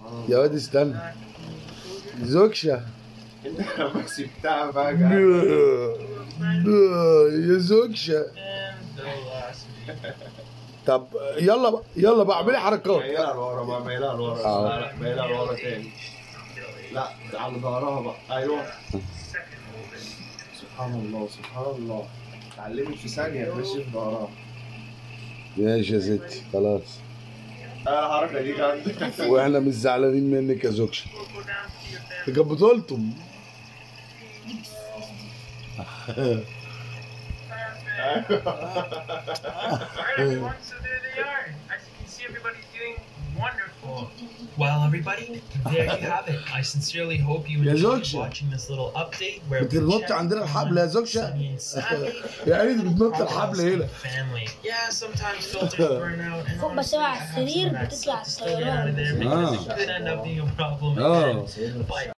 يا واد استنى. زوكشة انت لما سبتها بقى يا زوكشة. طب يلا بقى يلا بقى اعملي حركات. مايلها لورا بقى، مايلها لورا. لا مايلها لورا تاني. لا على ظهرها بقى. ايوه. سبحان الله سبحان الله، اتعلمت في ثانية تمشي في ظهرها. ماشي يا ستي خلاص. الحركة دي كانت واحنا مش زعلانين منك يا زوكشة. دي كانت بطولتم. Well, everybody, there you have it. I sincerely hope you enjoyed watching this little update where we بتنط عندنا الحبل يا زوكشة. يا عيني بتنط الحبل هنا. Yeah, sometimes filters burn out and فوق بسيبها على السرير بتطلع الطيران. because it could end up being a problem. Bye.